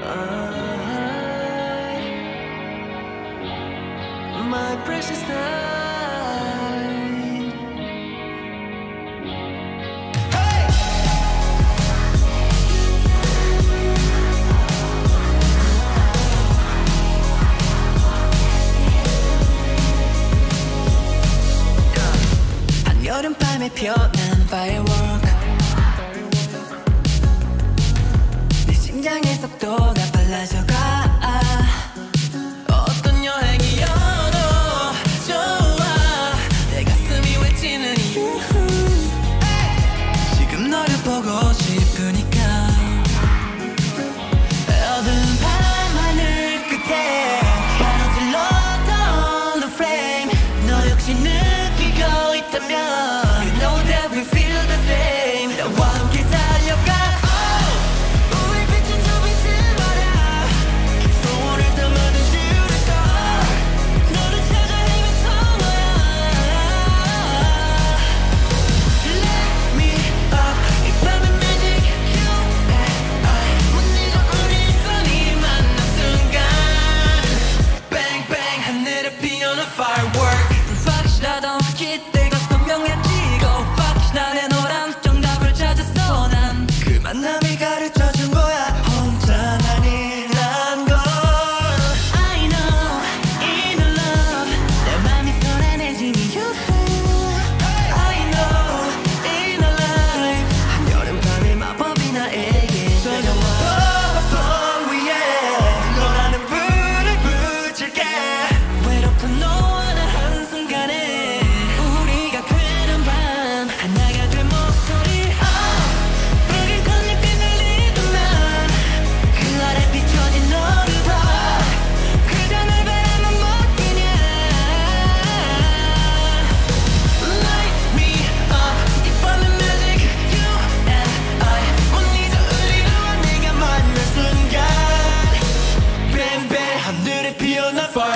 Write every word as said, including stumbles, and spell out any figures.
My precious night. Hey! 한여름밤에 피어난 firework. 내 심장의 속도가 빨라져가. 어떤 여행이어도 좋아. 내 가슴이 외치는 이유. 지금 너를 보고 싶으니까. 어두운 밤하늘 끝에 가로질렀던 the flame. 너 역시 느끼고 있다면 You know that we feel the same. 나와 함께 달려가. 우리 빛은 저 빛을 봐라. 소원을 담아둔 beautiful star. 너를 찾아 헤매서 너야. Let me up. 이 밤의 magic you and I. 못 잊어 우리 손이 만난 순간. Bang bang 하늘에 피어난 firework. 확실하던 기대가 선명해지고 확실하네 너란 정답을 찾았어. 난 그 만남이 가르쳐준 거야. 혼자는 아니란 걸. I know inner love. 내 맘이 편안해진 이유. I know inner life. 한여름밤의 마법이 나에게 젖어와. floor 위에 너라는 불을 붙일게. 외롭던 너와 나 한순간에 우리가 그런 밤 하나가 된 목소리. 붉은 꽃잎이 날리던 난 그 아래 비춰진 너를 봐. 그저 날 바라만 못 뛰냐. Light me up. 이 밤의 magic you and I. 못 잊어 우리와 네가 만난 순간. Bang bang 하늘에 피어난 fire.